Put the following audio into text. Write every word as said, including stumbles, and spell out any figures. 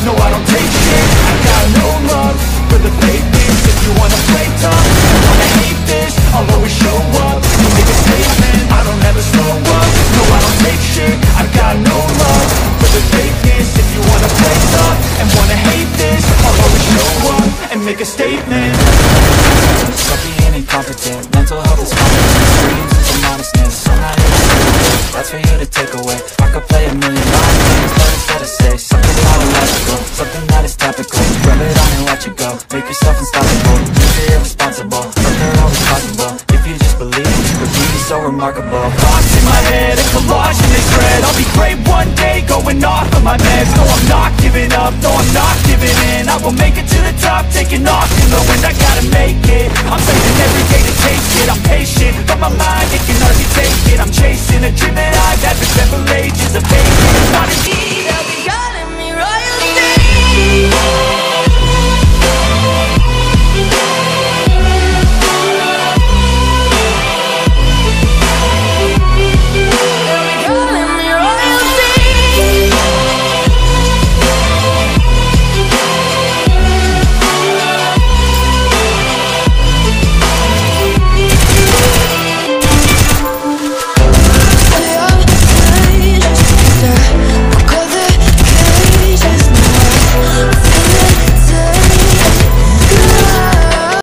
no I don't take shit. I got no love for the fakeness. If you wanna play tough, you wanna hate this, I'll always show up. You make a statement, I don't ever slow up. No I don't take shit, I got no love for the fakeness. If you wanna play tough and wanna hate this, I'll always show up and make a statement. Stop being incompetent, mental health is competence. Dreams and modestness, I'm not here to say that's for you to take away. I could play a million mind games, but instead I say something not illogical, something that is topical. Rub it on and watch it go, make yourself unstoppable. You're irresponsible, but they're always possible. If you just believe, your beauty's so remarkable. Thoughts in my head, a collage in this thread. I'll be great one day, going off of my meds. No, I'm not giving up, no, I'm not giving in. I will make it to the top, taking off in the wind. I gotta make it, I'm saving every day to taste it. I'm patient, but my mind, it can hardly take it. I'm chasing a dream that I've had for several ages. A fake, it's not an easy